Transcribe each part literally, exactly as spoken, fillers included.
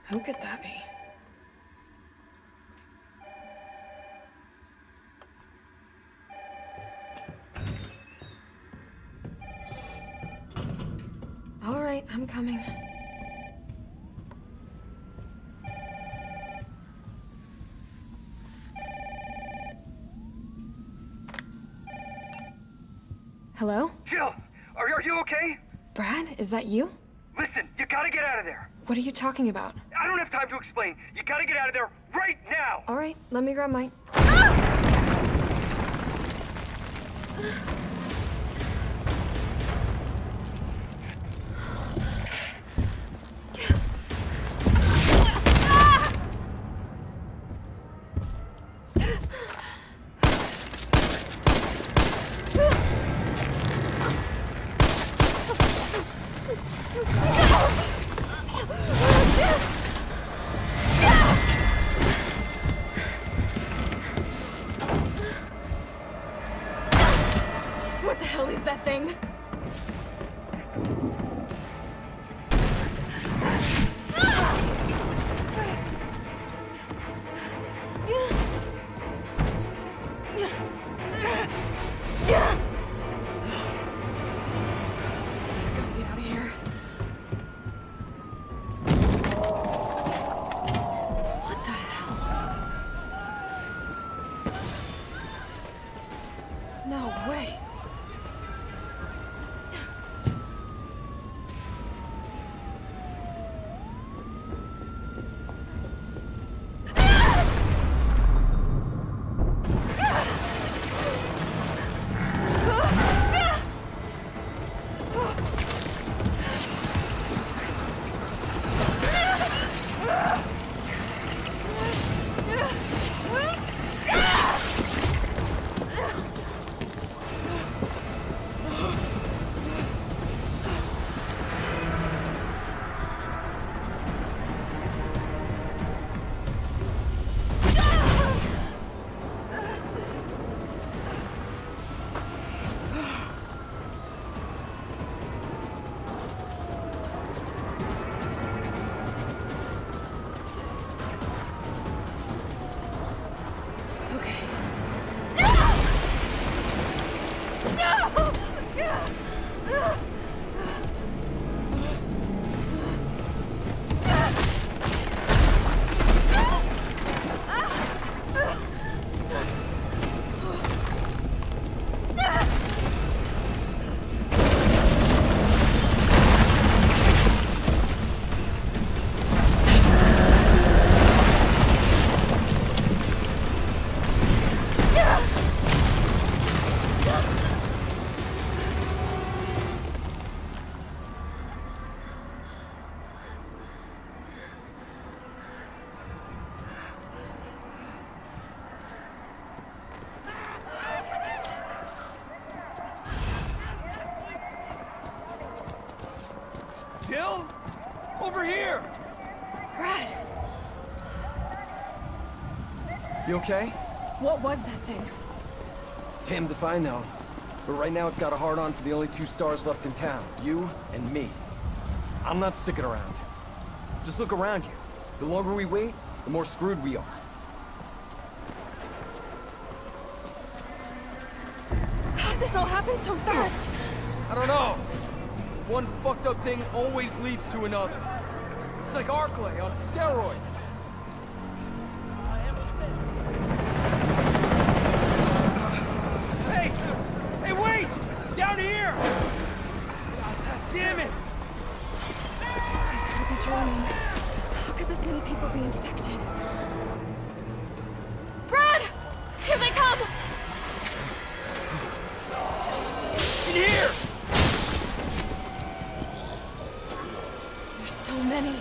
Who could that be? All right, I'm coming. Hello? Jill! Are, are you okay? Brad, is that you? Listen, you gotta get out of there! What are you talking about? I don't have time to explain. You gotta get out of there right now! All right, let me grab my... What the hell is that thing? Gotta get out of here. What the hell? No way. Jill? Over here! Brad! You okay? What was that thing? Damned if I know. But right now it's got a hard-on for the only two stars left in town. You and me. I'm not sticking around. Just look around you. The longer we wait, the more screwed we are. How'd this all happen so fast? I don't know. One fucked up thing always leads to another. It's like Arklay on steroids. Hey! Hey, wait! Down here! Damn it! I gotta be dreaming. How could this many people be infected? Brad! Here they come! In here! There's so many.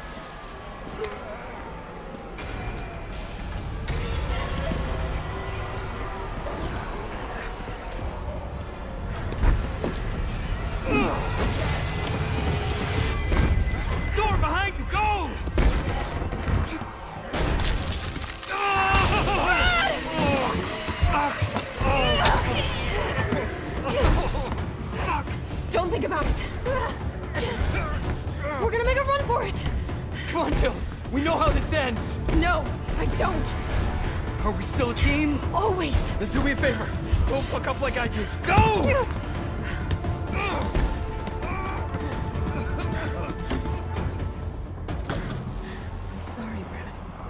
Door behind you, go! Don't think about it. We're gonna make a run for it. Come on, Jill. We know how this ends! No, I don't! Are we still a team? Always! Then do me a favor. Don't fuck up like I did. Go! I'm sorry, Brad.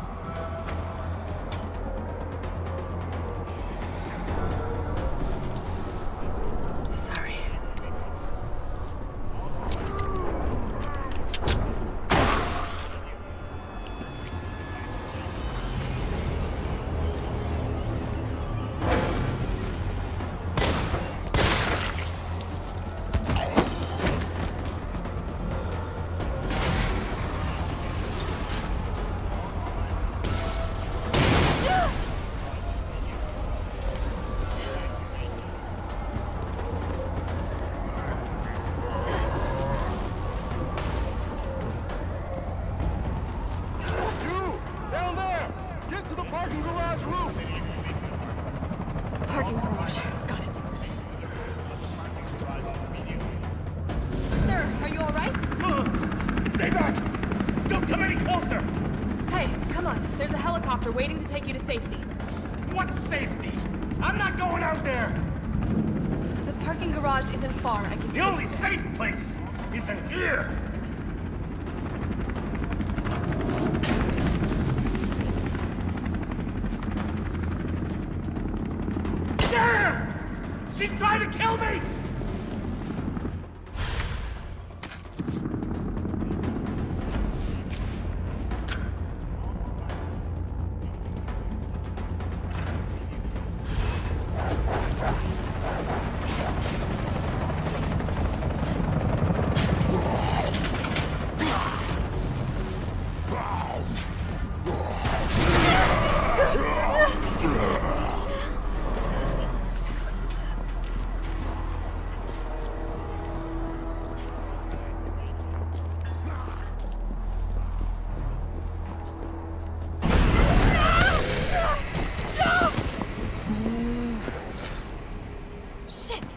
Sorry. Parking garage. Got it. Sir, are you all right? Uh, stay back! Don't come any closer! Hey, come on. There's a helicopter waiting to take you to safety. What safety? I'm not going out there! The parking garage isn't far. I can The take only you there. safe place is in here! Damn! She's trying to kill me! Shit!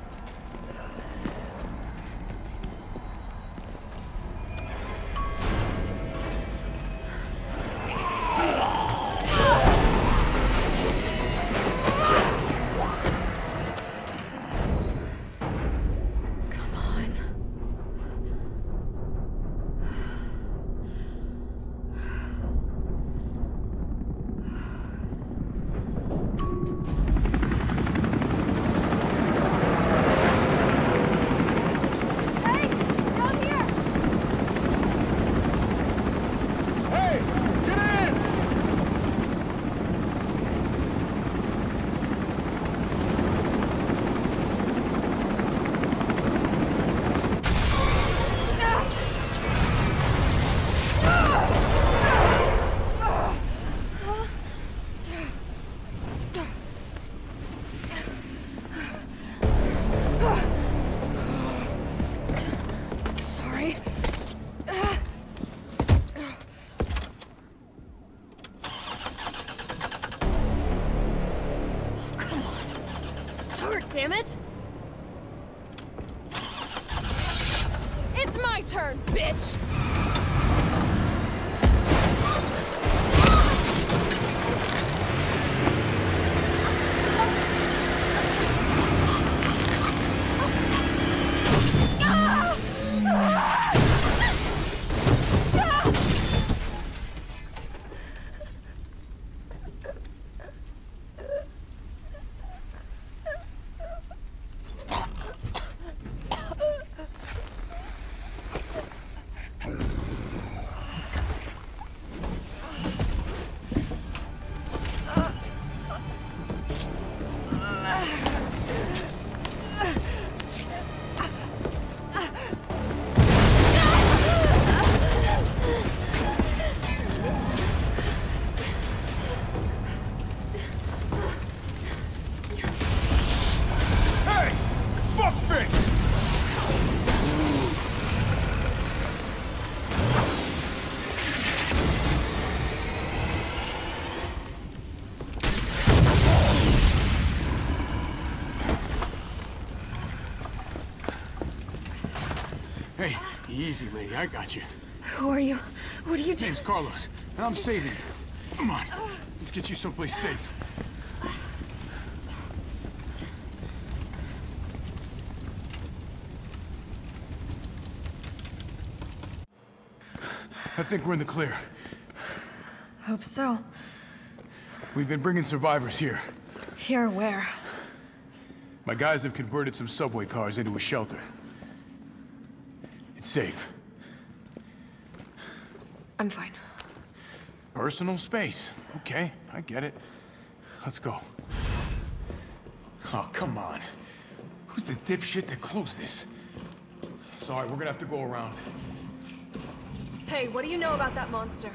Come on. Hey, down here! Hey, get in! Sorry. Come on. Start, damn it! It's my turn, bitch! Hey! Fuckface! Hey, easy, lady. I got you. Who are you? What are you doing? Name's Carlos, and I'm saving you. Come on, let's get you someplace safe. I think we're in the clear. Hope so. We've been bringing survivors here. Here where? My guys have converted some subway cars into a shelter. It's safe. I'm fine. Personal space. Okay, I get it. Let's go. Oh, come on. Who's the dipshit that closed this? Sorry, we're gonna have to go around. Hey, what do you know about that monster?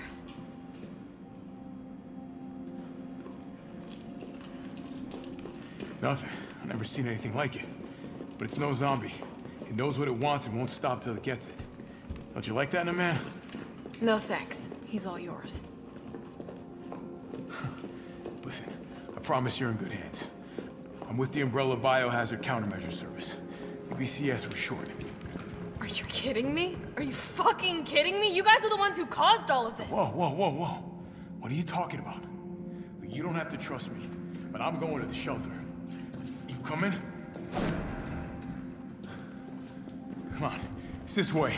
Nothing. I've never seen anything like it. But it's no zombie. It knows what it wants and won't stop till it gets it. Don't you like that in a man? No thanks. He's all yours. Listen, I promise you're in good hands. I'm with the Umbrella Biohazard Countermeasure Service. U B C S for short. Are you kidding me? Are you fucking kidding me? You guys are the ones who caused all of this! Whoa, whoa, whoa, whoa. What are you talking about? You don't have to trust me, but I'm going to the shelter. You coming? Come on, it's this way.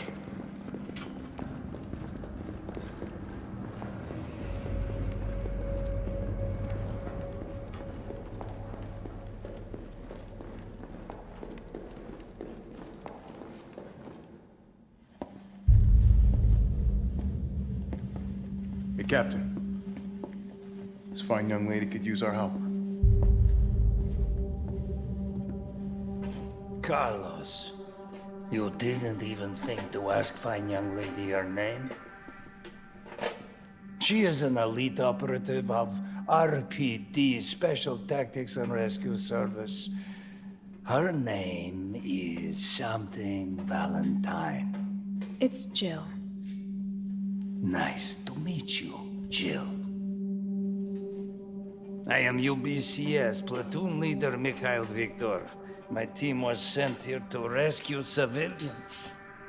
Hey, Captain. This fine young lady could use our help. Carlos, you didn't even think to ask fine young lady her name? She is an elite operative of R P D, Special Tactics and Rescue Service. Her name is something Valentine. It's Jill. Nice to meet you, Jill. I am U B C S Platoon Leader Mikhail Viktor. My team was sent here to rescue civilians.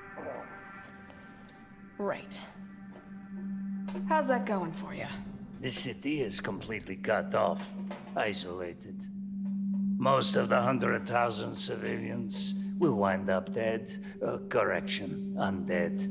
Right. How's that going for you? The city is completely cut off, isolated. Most of the hundred thousand civilians will wind up dead. Uh, correction, undead.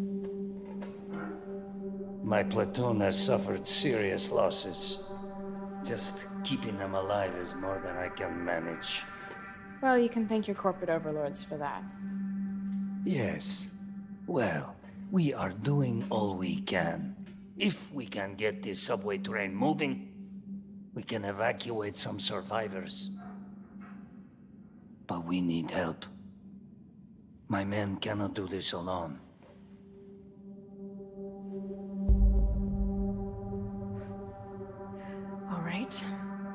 My platoon has suffered serious losses. Just keeping them alive is more than I can manage. Well, you can thank your corporate overlords for that. Yes. Well, we are doing all we can. If we can get this subway train moving, we can evacuate some survivors. But we need help. My men cannot do this alone. All right.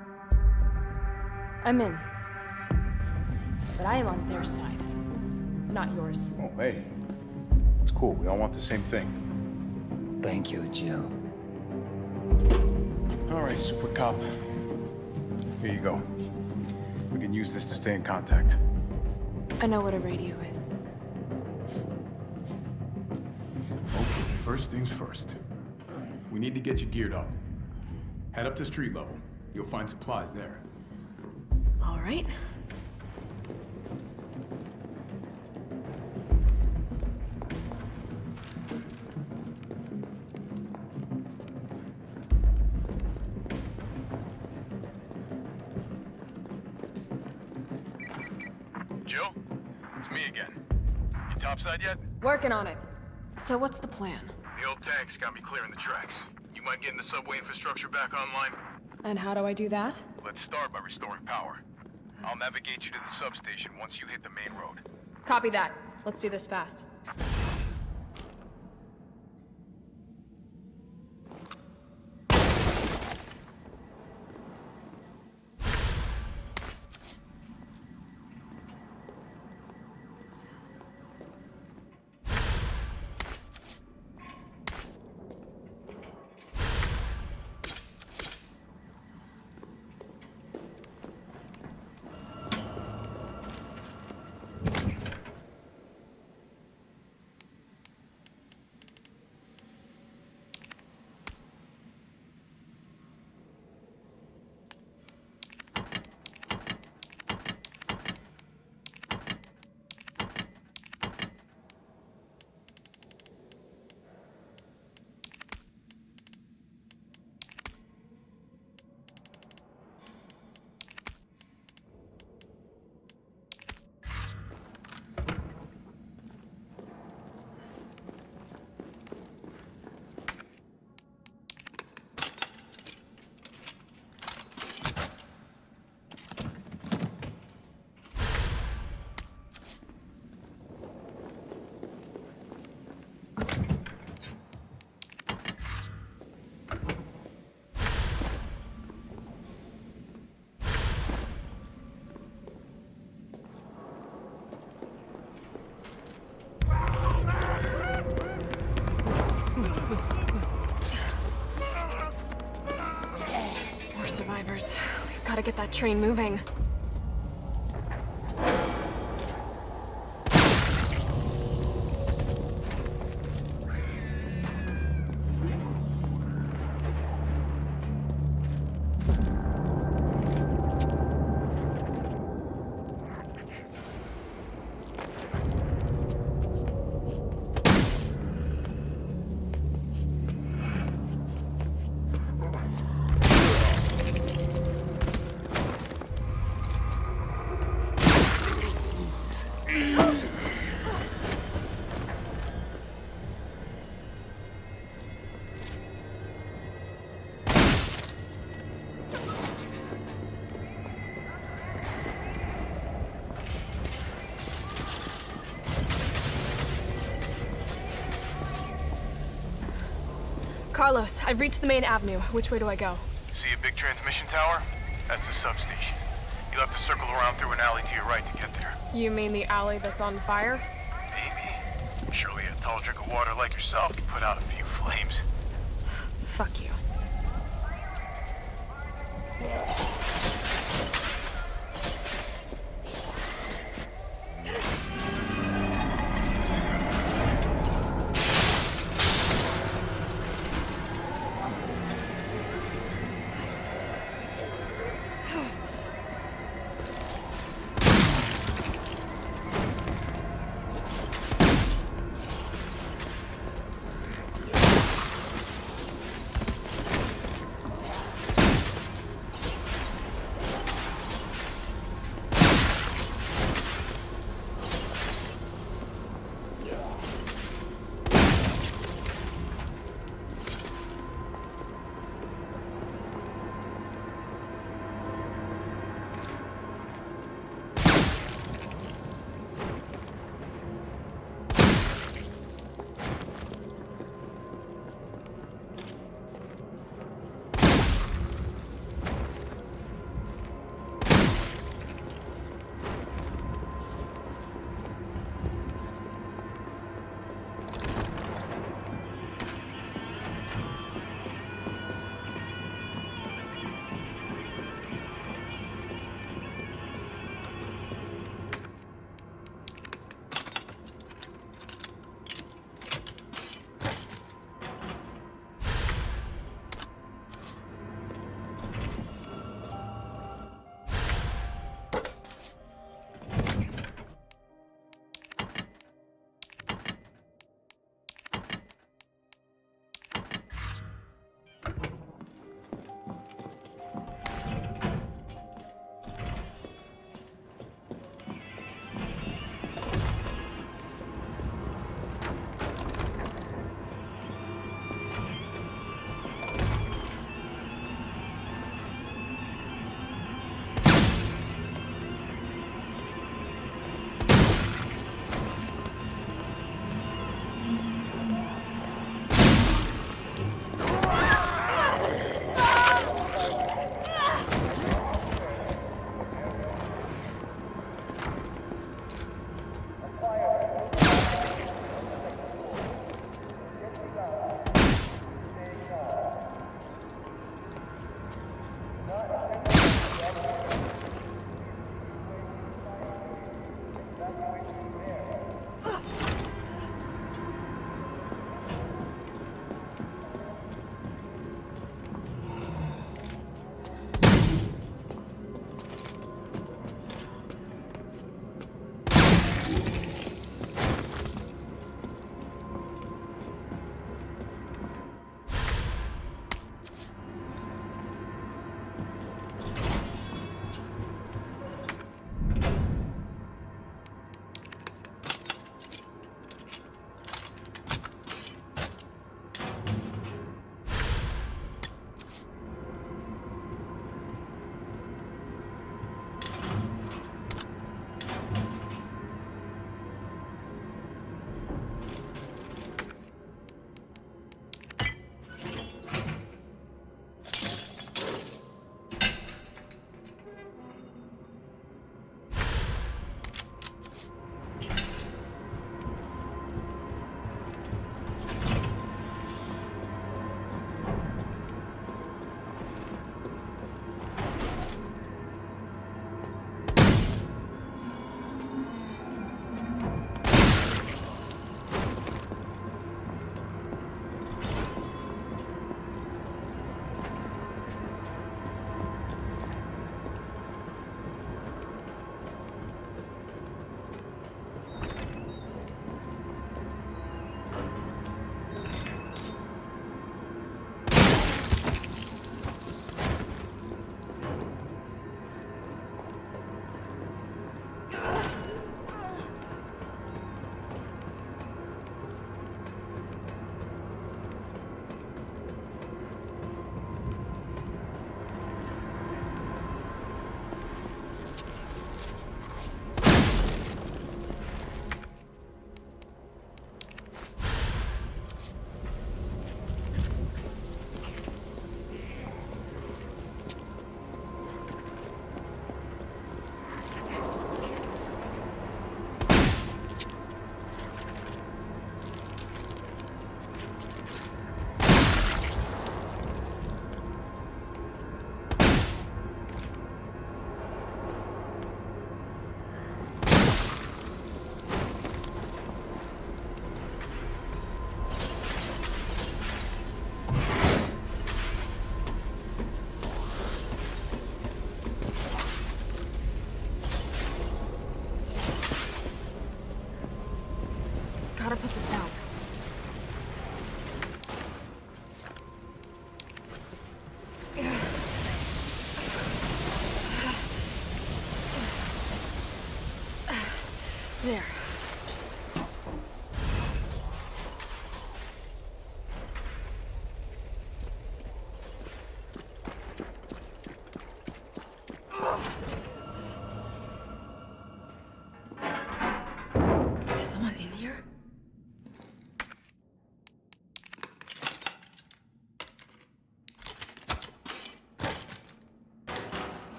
I'm in. But I am on their side, not yours. Oh, hey. It's cool. We all want the same thing. Thank you, Jill. All right, Super Cop. Here you go. We can use this to stay in contact. I know what a radio is. Okay, first things first. We need to get you geared up. Head up to street level. You'll find supplies there. All right. Jill? It's me again. You topside yet? Working on it. So what's the plan? The old tanks got me clearing the tracks. You mind getting the subway infrastructure back online? And how do I do that? Let's start by restoring power. I'll navigate you to the substation once you hit the main road. Copy that. Let's do this fast. stars. We've got to get that train moving. Carlos, I've reached the main avenue. Which way do I go? See a big transmission tower? That's the substation. You'll have to circle around through an alley to your right to get there. You mean the alley that's on fire? Maybe. Surely a tall drink of water like yourself can put out a few flames. Fuck you.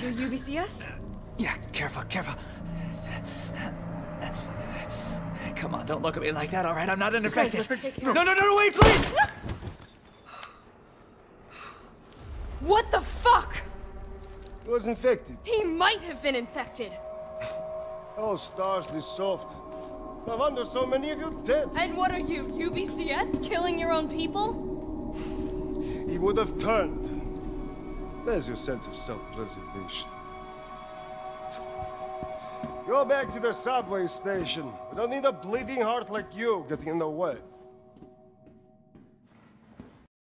You're U B C S? Yeah, careful, careful. Come on, don't look at me like that, all right? I'm not unaffected. let's take care No, no, no, no, wait, please! What the fuck? He was infected. He might have been infected. Oh, stars, this soft. No wonder so many of you dead. And what are you, U B C S? Killing your own people? He would have turned. There's your sense of self-preservation. Go back to the subway station. We don't need a bleeding heart like you getting in the way.